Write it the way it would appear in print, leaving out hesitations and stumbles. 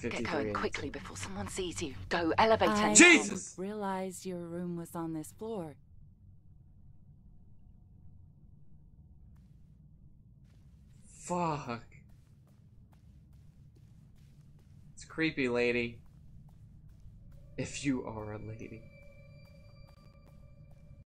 Get 53 going quickly 82. before someone sees you. Go, elevator. I Jesus! didn't realize your room was on this floor. Fuck. It's creepy, lady. If you are a lady.